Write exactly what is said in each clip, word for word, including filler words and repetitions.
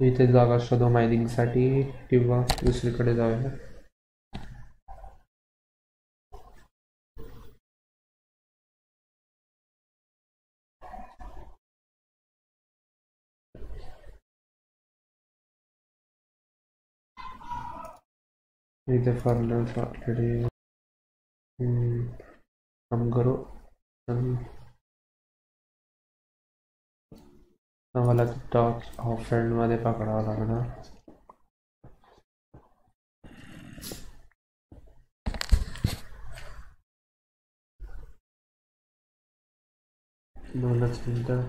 इथे जागा शोधू मायनिंगसाठी किंवा दुसरीकडे जाऊया. इथे फर्नेस ऑलरेडी काम करो. आम्हाला टॉप ऑफ फ्रेंड मध्ये पकडावं लागणार. दोनच मिनिटं.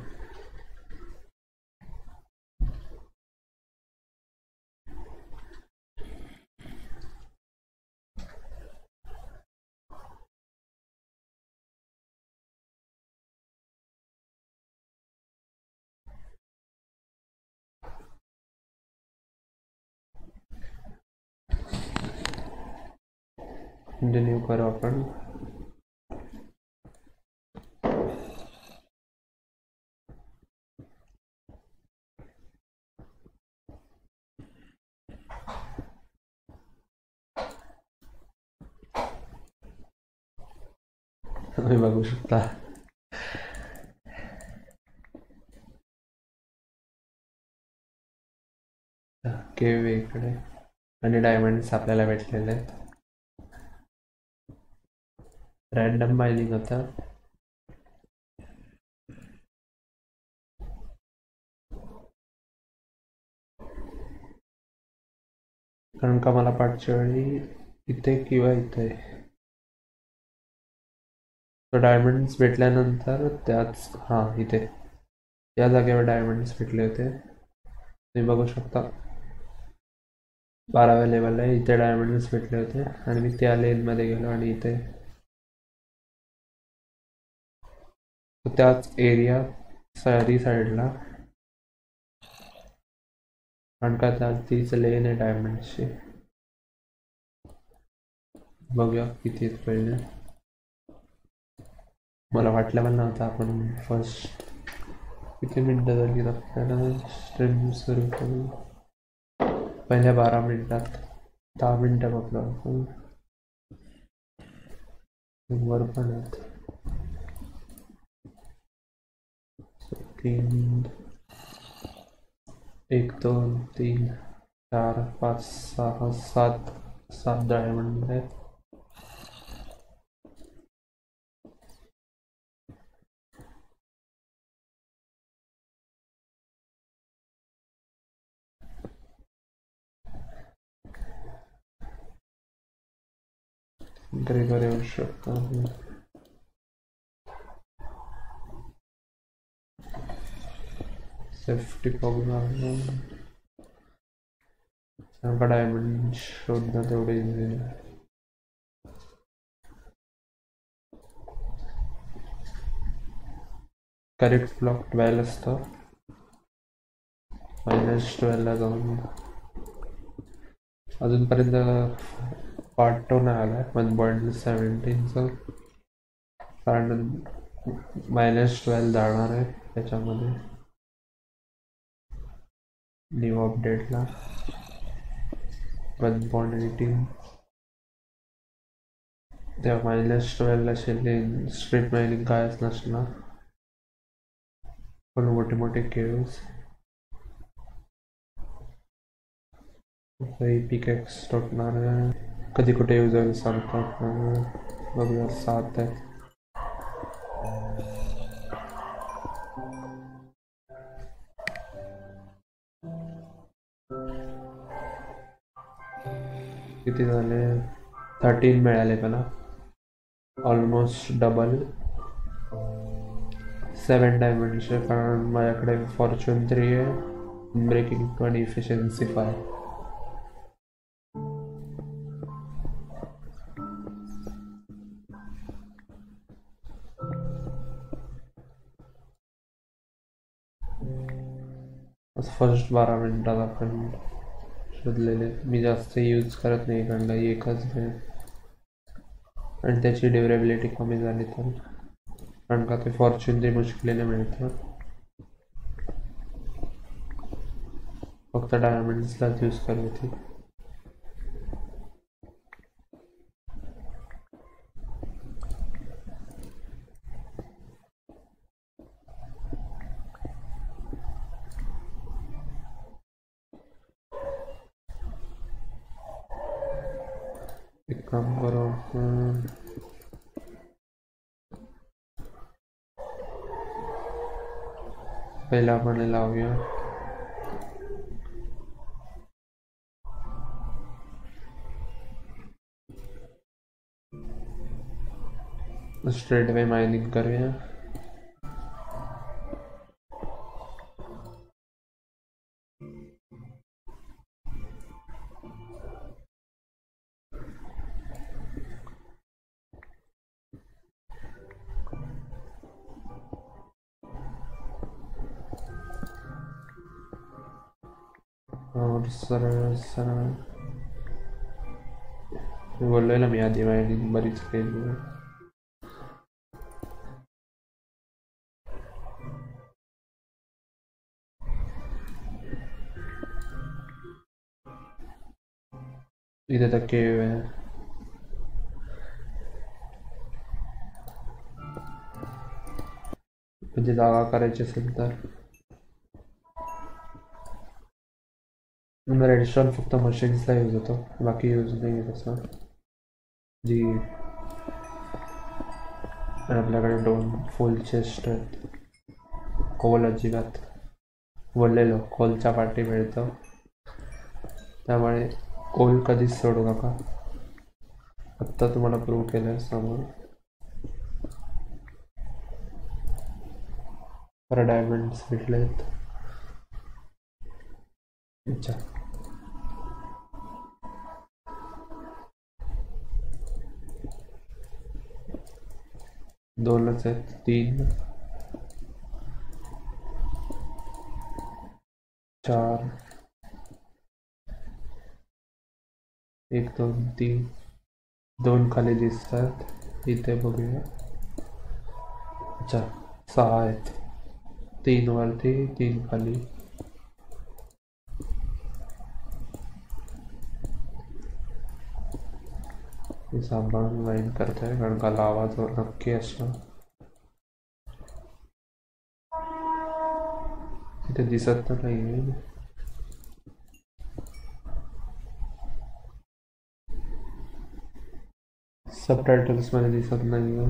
कंटिन्यू करू आपण. तुम्ही बघू शकता केव इकडे आणि डायमंड्स आपल्याला भेटलेले आहेत. रॅन्डम मायनिंग होता. कारण का मला पाठच्या वेळी इथे किंवा इथे तो डायमंड्स भेटल्यानंतर त्याच हां इथे या जागेवर डायमंड्स भेटले होते. तुम्ही बघू शकता बाराव्या लेवलला इथे डायमंड्स भेटले होते आणि मी त्या लेनमध्ये गेलो आणि इथे त्याच एरिया शहरी साईडला कारण का त्या तीच लेन आहे डायमंड्सची. बघूया किती आहेत पहिले. मला वाटलं पण नव्हतं आपण फर्स्ट किती मिनटं झाली आपल्याला स्ट्रीम सुरू करू. पहिल्या बारा मिनिटात दहा मिनटं बघलो आपण. वर पण आहेत तीन एक दोन तीन चार पाच सहा सात सात डायमंड आहेत. ग्रेगर येऊ शकतो. सेफ्टी बघणार डायमंड शोधणं तेवढे इझी नाही. करेक्ट ब्लॉक ट्वेल्व असतो. मायनस ट्वेल्वला जाऊन अजूनपर्यंत पार्ट टू नाही आला वन पॉईंट सेवन्टीनचं कारण मायनस ट्वेल्व जाणार आहे त्याच्यामध्ये न्यू अपडेटला. वन पॉईंट एटीन तेव्हा मायनस ट्वेल्वला शेलिंग स्ट्रीट मायनिंग कायच नसणार. पण मोठे मोठे केव्स पिकेक्स टोटणार आहे. कधी कुठे यूज होईल सांगतात. बघूया सात आहे. किती झाले थर्टीन मिळाले मला ऑलमोस्ट डबल. सेवन डायमंडचे कारण माझ्याकडे फॉर्च्यून थ्री आहे ब्रेकिंग आणि इफिशियन्सी फाय. फर्स्ट बारा मिनिटात आपण शोधलेले. मी जास्त यूज करत नाही कारण का एकच आहे आणि त्याची ड्युरेबिलिटी कमी झाली तर कारण का ते फॉर्च्यून ते मुश्किलीने मिळतं. फक्त डायमंड्सलाच यूज करत होती. एक काम करो, पहिला आपण लावूया. स्ट्रेट वे माइनिंग करूया. और सरळ सरळ बोललोय ना मी आधी, मायनिंग बरीच केली आहे. इथे तर केव आहे. म्हणजे जागा करायची असेल तर रेडस्टोन फक्त मशीन्सला यूज होतो, बाकी यूज नाही आहे तसं. जी आपल्याकडे दोन फुल चेस्ट आहेत. कोल अजिबात बोललेलो कोलच्या पाठी मिळतं, त्यामुळे कोल कधीच सोडू नका. आत्ता तुम्हाला प्रूव्ह केलं समोर. पर डायमंड्स भेटलेत. अच्छा, दोनच आहेत. तीन चार, एक दोन तीन, दोन खाली दिसतात इथे बघूया. अच्छा, सहा आहेत. तीन वरती, तीन खाली. सांभाळून लाईन करतोय कारण का लावा जो नक्की असणार. इथे दिसत तर नाहीये. सबटायटल्स मध्ये दिसत नाहीये.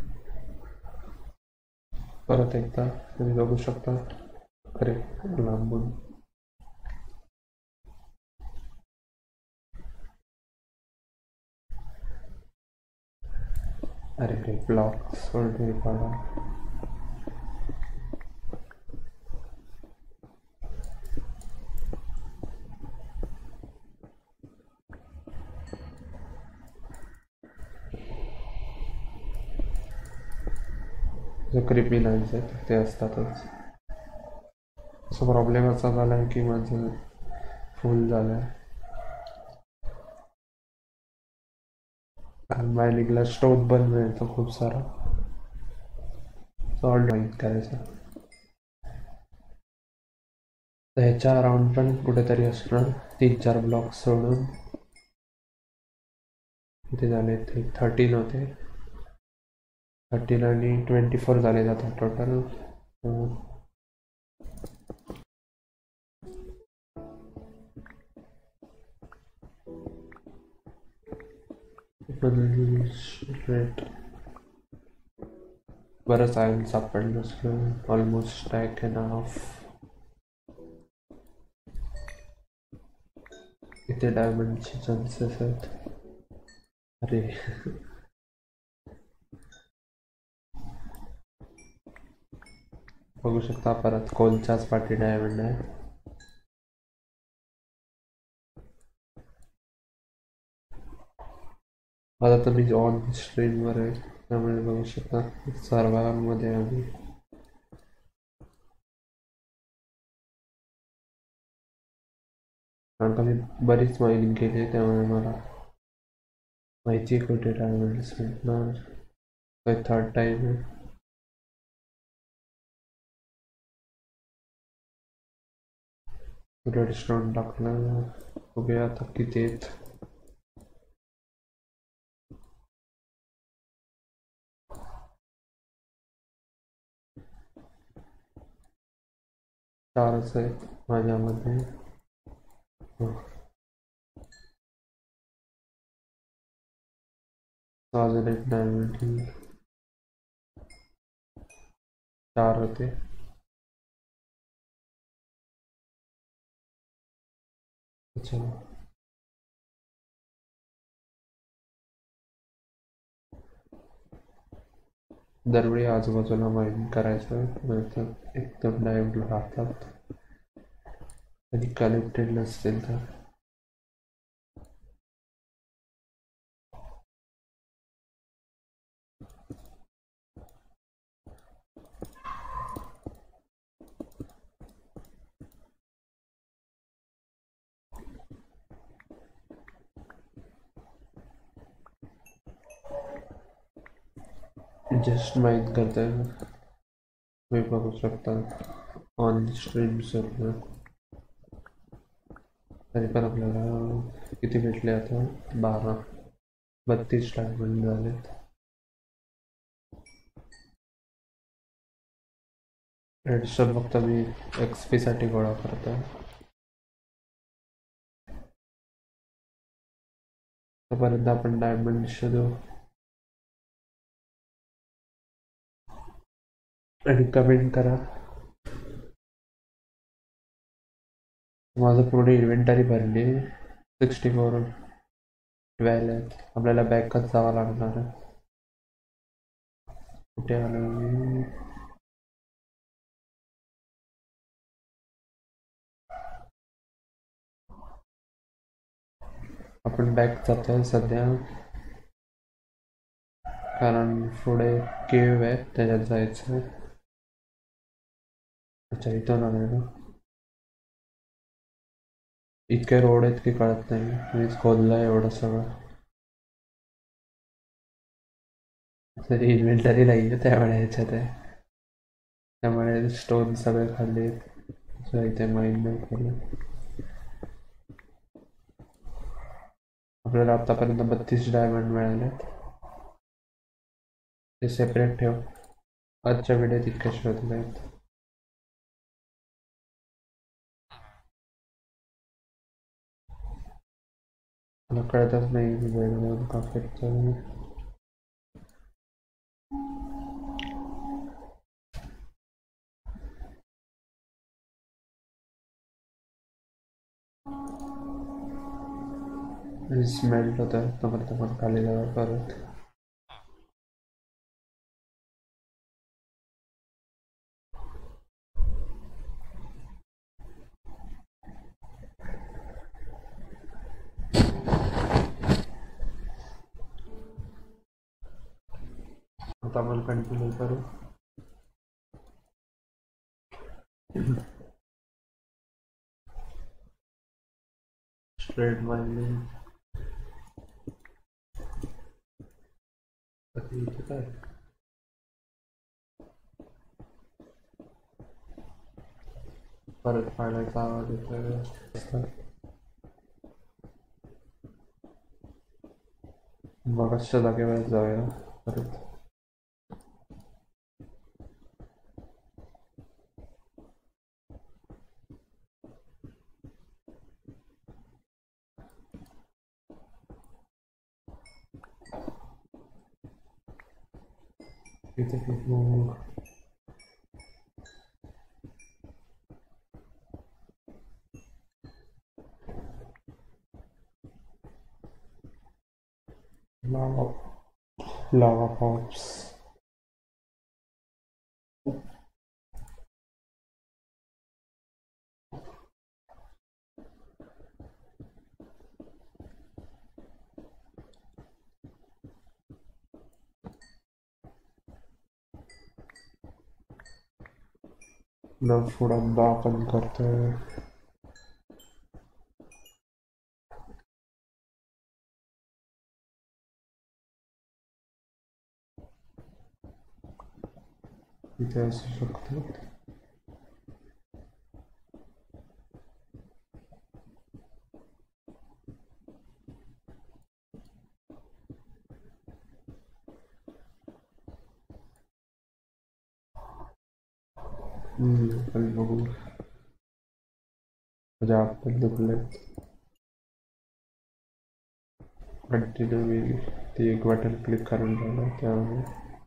परत एकदा तुम्ही बघू शकता. अरे लांबून अरे रे ब्लॉक सोडले बघा. जो क्रिपी लाईन्स आहेत ते असतातच. असा प्रॉब्लेम असा झाला आहे की माझं फुल झालं आहे. मायनिंगला स्टोन पण मिळतो खूप सारा. सॉल्ट माईन करायचं तर ह्याच्या अराउंड पण कुठेतरी असणार. तीन चार ब्लॉक सोडून किती झाले ते थर्टीन होते. थर्टीन आणि ट्वेंटी फोर झाले जातात टोटल. बरंच आयन सापडलं नसलं. Almost stack and half. इथे डायमंडचे चान्सेस आहेत. अरे बघू शकता परत कोलच्याच पाठी डायमंड आहे. आता तर मी ऑन स्ट्रीमवर आहे त्यामुळे बघू शकता सर्वांमध्ये आम्ही कारण का मी बरीच मायनिंग केली आहे त्यामुळे मला माहिती आहे कुठे डायमंड्स भेटणार. थर्ड टाइम आहे. रेडस्टोन टाकलं. बघूया आता किती आहेत. चारच आहेत माझ्यामध्ये. हो. अजून एक डायमंड. चार होते. अच्छा, दरवेळी आजूबाजूला माइनिंग करायचं, नाहीतर एकदम डायमंड राहतात आणि कनेक्टेड नसतील तर. जस्ट माइंड करते हैं, तुम्ही बघू शकता ऑन स्ट्रीम सर्वर. तरी पण आपल्याला किती भेटले आता? बारा. बत्तीस डायमंड झालेत. रेडस्टोन फक्त मी एक्सपी साठी गोळा करतोय. तोपर्यंत आपण डायमंड शोधू आणि कमेंट करा. माझं पूर्ण इन्व्हेंटरी भरली. सिक्स्टी फोर ट्वेल्व आहेत. आपल्याला बॅकच जावं लागणार आहे. कुठे आलो मी? आपण बॅक जातोय सध्या, कारण पुढे केव आहे त्याच्यात जायचं. अच्छा, इथून आलोय ना. इतके रोड आहेत की कळत नाही. मीच खोदलंय एवढं सगळं. तरी इन्व्हेंटरी नाही आहे त्यामुळे ह्याच्यात आहे. त्यामुळे स्टोन सगळे खाल्ले आहेत. इथे माइंड नाही केलं. आपल्याला आतापर्यंत बत्तीस डायमंड मिळालेत. ते सेपरेट ठेव. आजच्या व्हिडिओत इतके शोधले आहेत. मला कळतच नाही वेळ का फिरतो. स्मेल्ट होतं तोपर्यंत पण खाली जावं परत. आता आपण कंटिन्यू करू. Straight mining. इथे काय परत पाण्याचा आवाज येतोय. मगाच्या जागेवर जाऊया परत. इथे खूप lava lava pops. न फुडांदा आपण करतोय. इथे असू शकतो. हम्म खाली बघू माझे हात पण दुखले. कंटिन्यू मी ते एक बटन क्लिक करून ठेवलं त्यामुळे.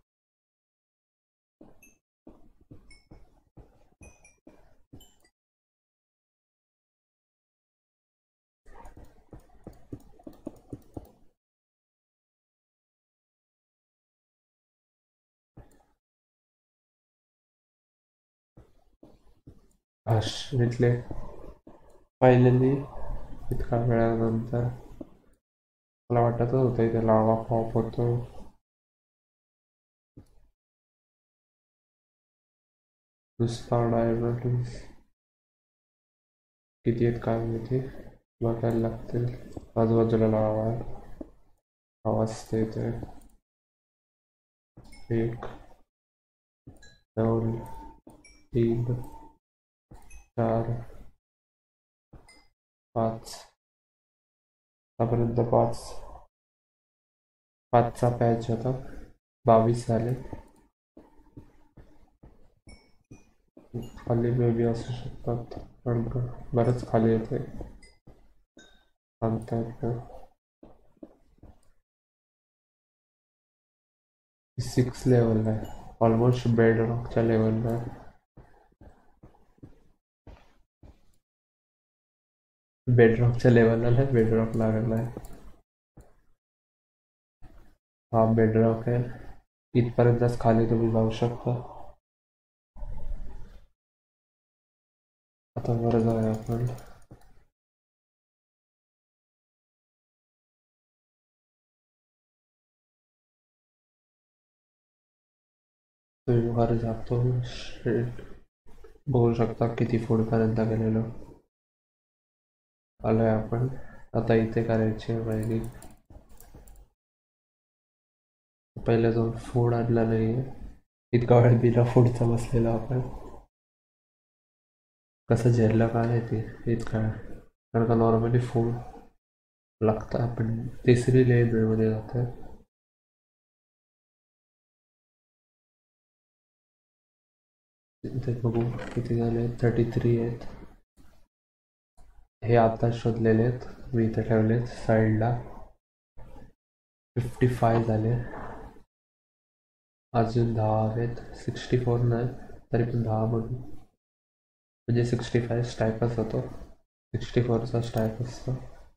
इथले फायनली इतका वेळानंतर मला वाटतच होतं इथे लावा पॉप होतो. नुसता डायबिटीज किती आहेत काय माहिती बघायला लागतील. आजूबाजूला लावा आवाज येते. एक दोन तीन चार पाच आतापर्यंत पाच पाचचा पॅच होता. बावीस झाले. खाली बेबी असू शकतात पण बरंच खाली येते सांगता येत. सिक्स लेवल आहे ऑलमोस्ट बेड रॉकच्या लेवलला आहे. बेडरॉकच्या लेवलला नाही बेडरॉक लागला आहे. हा बेडरॉक आहे. इथपर्यंतच खाली तुम्ही जाऊ शकता. आता वर जाऊया आपण. तुम्ही वर जातो स्ट्रेट बघू शकता किती फूडपर्यंत गेलेलो आलोय आपण. आता इथे करायची आहे पहिली पहिले जाऊन फूड आणला नाहीये. इतका वेळ बिना फूडचा बसलेला आपण. कसं झेललं काय आहे ते इतका कारण का नॉर्मली फूड लागतं. आपण तिसरी लेनमध्ये जातोय. इथे बघू किती झाले. थर्टी थ्री आहेत. हे आता शोधलेले आहेत मी इथे ठेवलेत साईडला. फिफ्टी फाय झाले. अजून दहा आहेत. सिक्स्टी फोर नाही तरी पण दहा म्हणून म्हणजे सिक्स्टी फाय स्टॅकच होतो. सिक्स्टी फोरचा स्टॅक असतो.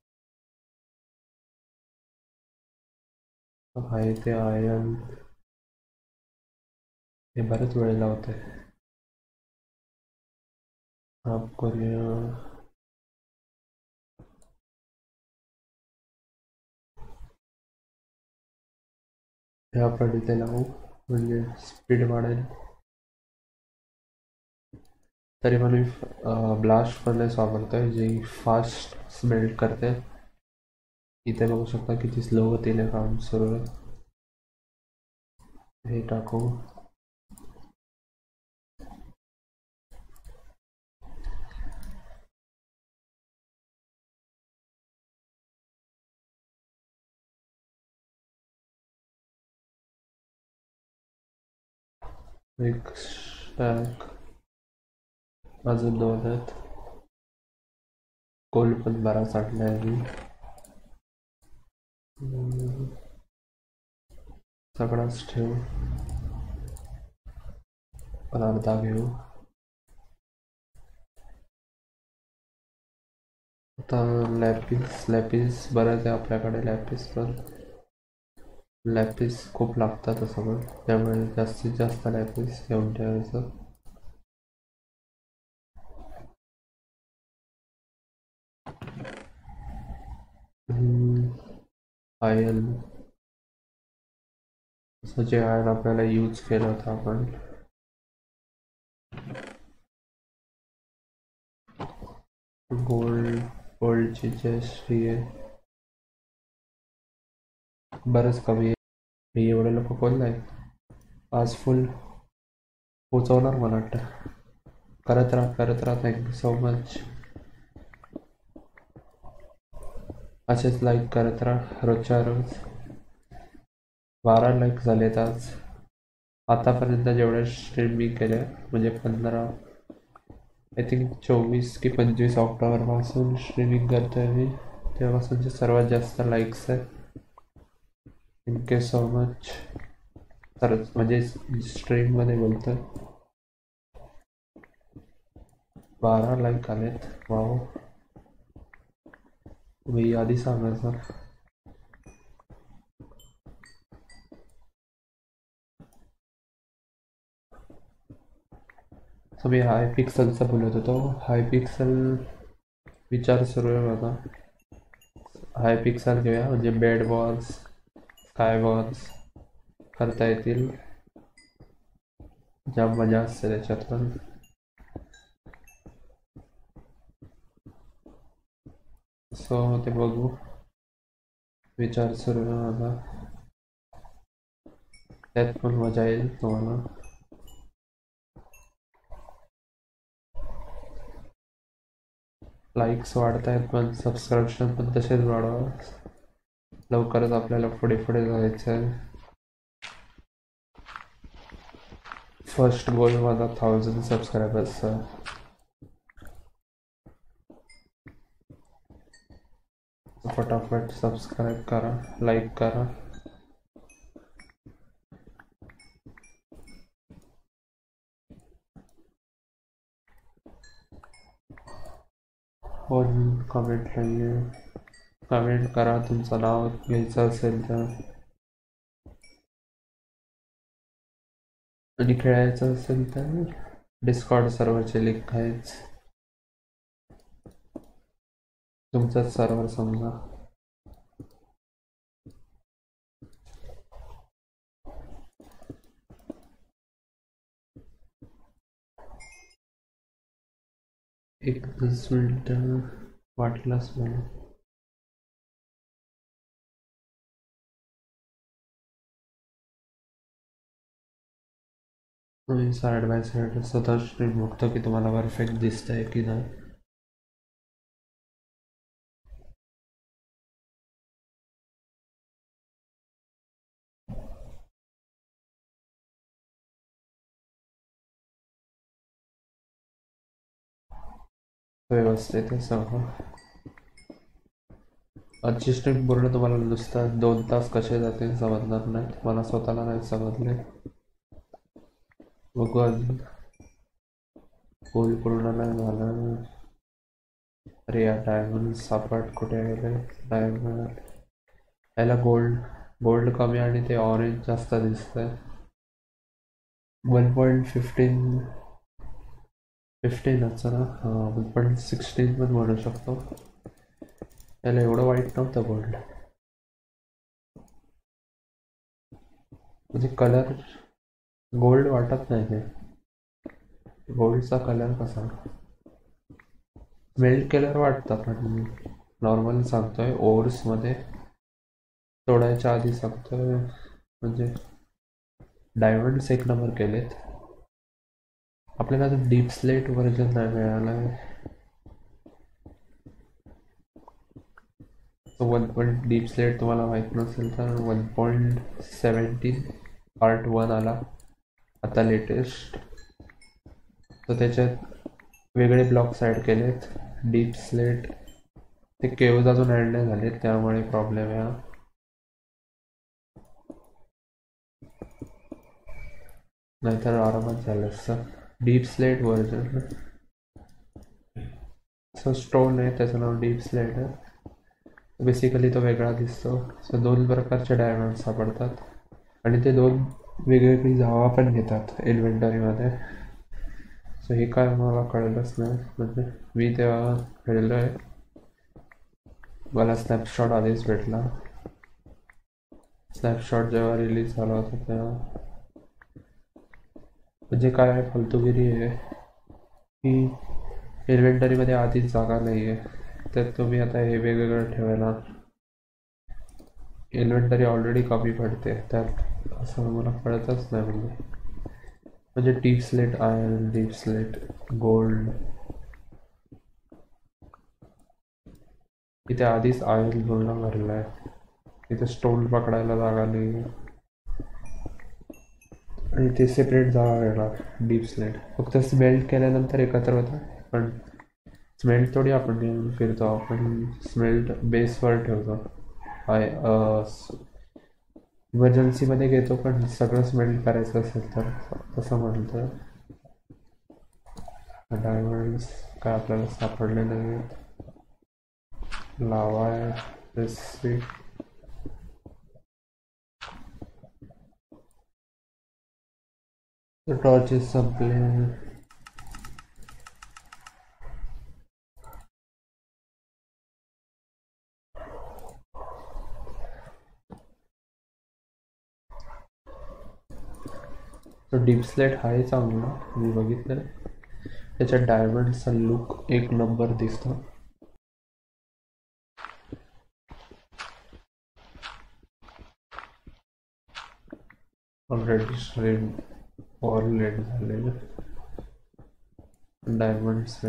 आहे ते आयन हे बरेच वेळ लावते. आप करूया हे आपण इथे लावू म्हणजे स्पीड वाढेल. तरी पण मी ब्लास्ट फर्नेस वापरतोय जी फास्ट स्मेल्ट करते. इथे बघू शकता किती स्लो गतीने काम सुरू आहे. हे टाकू. एक स्टॅक अजून दोन आहेत. गोल्ड पण बराच आणला आहे मी. सगळाच ठेवू पण अर्धा घेऊ. आता लॅपिस लॅपिस बरंच आहे आपल्याकडे. लॅपिस पण लॅपिस खूप लागतात असं पण त्यामुळे जास्तीत जास्त लॅपिस घेऊन ठेवायचं. आयन असं जे आयन आपल्याला यूज केलं होतं आपण. गोल्ड गोल्डची चेस्ट ही आहे बरंच कमी आहे. मी एवढे लोक कोण नाही आज फुल पोचवणार मला वाटतं. करत राहा करत राहा. Thank you so much. असेच लाईक करत राहा रोजच्या रोज. बारा लाईक झालेत आज आतापर्यंत जेवढ्या स्ट्रीम मी केल्या म्हणजे पंधरा आय थिंक चोवीस की पंचवीस ऑक्टोबरपासून स्ट्रीमिंग करतोय मी, तेव्हापासूनचे सर्वात जास्त लाईक्स आहेत. Thank you so much. तर म्हणजे स्ट्रीममध्ये बोलतोय. बारा लाईक आलेत. वाव, तुम्ही आधी सांगायचं. सो मी हाय पिक्सलचा बोलत होतो. हाय पिक्सल विचार सुरू आहे माझा. हाय पिक्सल घेऊया, म्हणजे बेड वॉर्स, स्काय वॉर्स करता येतील. जाम मजा असते त्याच्यात पण. सो ते बघू, विचार सुरू आहे माझा. त्यात पण मजा येईल तुम्हाला. लाईक्स वाढत आहेत पण सबस्क्रिप्शन पण तसेच वाढवा. लवकरच आपल्याला पुढे पुढे जायचं आहे. फर्स्ट गोल माझा थाउजंड सबस्क्रायबर्सचा. फटाफट सबस्क्राईब करा, लाईक करा. और कमेंट नाही आहे. कमेंट करा, तुमचं नाव घ्यायचं असेल तर. आणि खेळायचं असेल तर डिस्कॉर्ड सर्व्हरचे लिंक आहेच. तुमचाच सर्व्हर समजा. एक दस मिनिट वाटलाच मला. साइड बाय साइड स्वतः स्ट्रीम बघतो की तुम्हाला परफेक्ट दिसतंय की नाही. व्यवस्थित आहे सगळं. आजची स्ट्रीम पूर्ण तुम्हाला नुसतं दोन तास कसे जातील समजणार नाही. मला स्वतःला नाही समजले. बघू अजून गोल पूर्ण नाही झालं. अरे या डायमंड सापड कुठे गेले. डायमंड याला गोल्ड गोल्ड कमी आणि ते ऑरेंज जास्त दिसतंय. वन पॉईंट फिफ्टीन फिफ्टीन असं ना. हां, वन पॉईंट सिक्स्टीन पण म्हणू शकतो. याला एवढं वाईट नव्हतं गोल्ड. म्हणजे कलर गोल्ड वाटत नाही ते. गोल्डचा कलर कसा मेल्ट केल्यावर वाटतं, पण नॉर्मल सांगतोय ओव्हर्समध्ये तोडायच्या आधी सांगतोय. म्हणजे डायमंड्स एक नंबर केलेत. आपल्याला आता डीप स्लेट व्हर्जन नाही मिळालं आहे. वन पॉईंट डीप स्लेट तुम्हाला माहीत नसेल तर one point seventeen part one आला आता लेटेस्ट. तर त्याच्यात वेगळे ब्लॉक्स ॲड केलेत. डीप स्लेट ते केव्ज अजून ॲड नाही झालेत, त्यामुळे प्रॉब्लेम आहे. नाहीतर आरामात झालं असतं. डीप स्लेट व्हर्जन असं स्टोन आहे, त्याचं नाव डीप स्लेट आहे. बेसिकली तो वेगळा दिसतो. सो दोन प्रकारचे डायमंड सापडतात आणि ते दोन वेगवेगळी जावा पण घेतात इन्व्हेंटरीमध्ये. सो हे काय मला कळलंच नाही. म्हणजे मी तेव्हा खेळलो आहे, मला स्नॅपशॉट आधीच भेटला. स्नॅपशॉट जेव्हा रिलीज झाला होता तेव्हा. म्हणजे काय फालतूगिरी आहे की इन्व्हेंटरीमध्ये आधीच जागा नाही आहे, तर तुम्ही आता हे वेगवेगळं ठेवायला. इन्व्हेंटरी ऑलरेडी कमी पडते त्यात, असं मला कळतच नाही. म्हणजे म्हणजे deep slate iron, deep slate gold, इथे आधीच आयर्न गोल्डला भरला आहे. इथे स्टोन पकडायला जागा नाही आणि ते सेपरेट जागा वेगळा. डीप स्लेट फक्त स्मेल्ट केल्यानंतर एकत्र होतं. पण स्मेल्ट थोडी आपण घेऊन फिरतो, आपण स्मेल्ट बेसवर ठेवतो. हाय इमर्जन्सीमध्ये घेतो, पण सगळं स्मेल्ट करायचं असेल तर तसं म्हणतं. डायमंड्स काय आपल्याला सापडले नाही. लावा आहे, टॉर्चेस संपले. तो डीप स्लेट आहे चांगला, मी बघितलं. त्याच्यात डायमंडचा लुक एक नंबर दिसतो. ऑलरेडी स्ट्रीम ऑल लेट झालेलं. Diamonds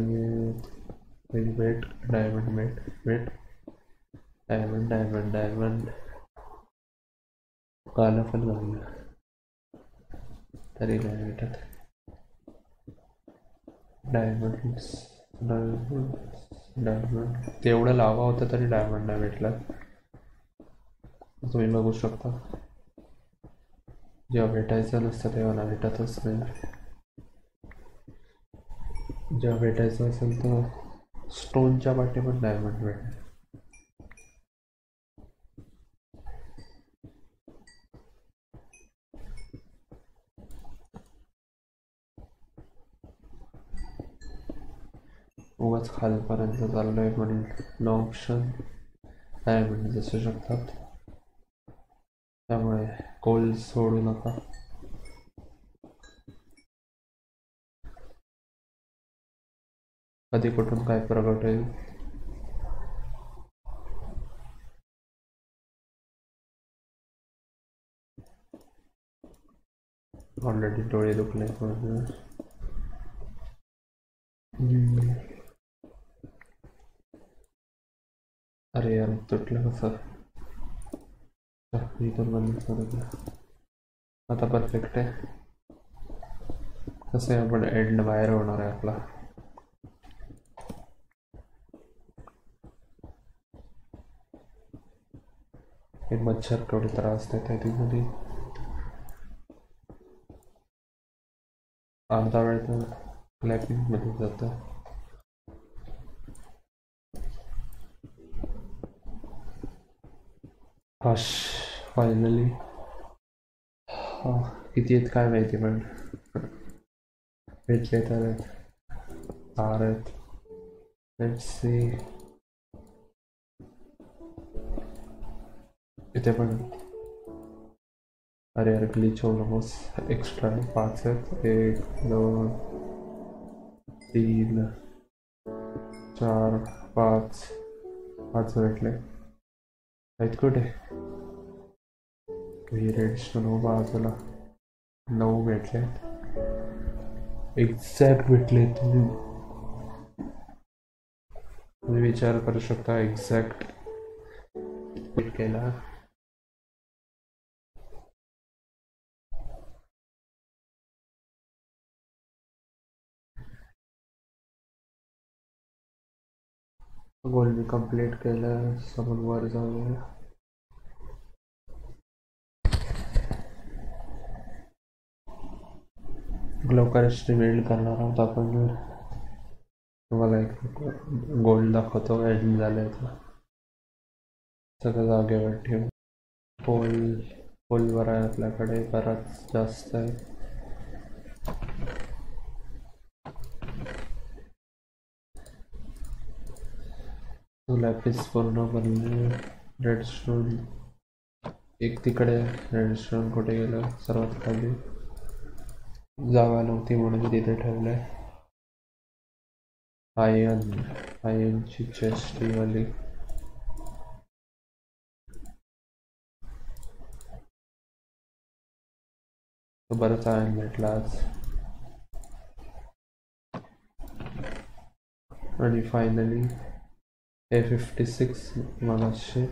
wait diamond mate wait diamond diamond diamond काला पण घाललं तरी नाही भेटत. डायमंड्स डायमंड तेवढं लावा होतं तरी डायमंड नाही भेटला. तुम्ही बघू शकता, जेव्हा भेटायचं नसतं तेव्हा ना भेटतच नाही. जेव्हा भेटायचं असेल तर स्टोनच्या वाटे पण डायमंड भेटेल. उगाच खालपर्यंत चाललोय म्हणून नो ऑप्शन डायमंड असू शकतात, त्यामुळे कोल सोडू नका. कधी कुठून काय प्रगट होईल. ऑलरेडी डोळे दुखले. अरे यार तुटलं कसं, इथून बंद करू. आता परफेक्ट आहे. कसं आहे, आपण एंड बाहेर होणार आहे आपला. हे मच्छर थोडी त्रास देते ती. अर्धा वेळ तर क्लॅपिंग मध्ये जातं. Hush finally. किती आहेत काय माहिती, पण भेटले तर आहेत. Let's see. इथे पण अरे यार ग्लिच होऊ नकोस. एक्स्ट्रा पाच आहेत. एक दोन तीन चार पाच पाच भेटले आहेत. कुठे रेडस्टोन हो बाजूला नऊ भेटले. एक्झॅक्ट भेटले. तुम्ही तुम्ही विचार करू शकता, एक्झॅक्ट केला. गोल मी कंप्लीट केलं. समोर वर जाऊया. लवकरच रिव्हील करणार आहोत आपण. तुम्हाला एक गोल्ड दाखवतो एंड झालंय तर सगळं जागेवर ठेवू. पोल पोलवर आहे आपल्याकडे बराच जास्त आहे. लॅपिस पूर्ण बनले. रेडस्टोन एक तिकडे. रेडस्टोन कुठे गेलं, सर्वात खाली जागा नव्हती म्हणून तिथे ठेवलंय. आयन आयनची चेस्ट वाली. बरंच आयन भेटला आज. आणि फायनली ए फिफ्टी सिक्स मगाशी.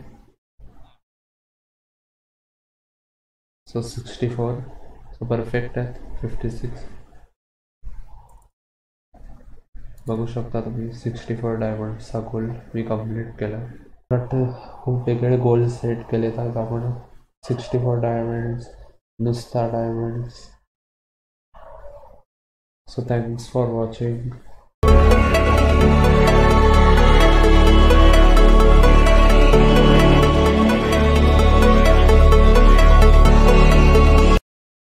So sixty four. So perfect आहे फिफ्टी सिक्स. बघू शकता तुम्ही सिक्स्टी फोर डायमंड्सचा गोल मी कंप्लीट केला. वाटतं खूप वेगळे गोल सेट केलेत आहेत आपण. सिक्स्टी फोर डायमंड्स, नुसता diamonds. So thanks for watching.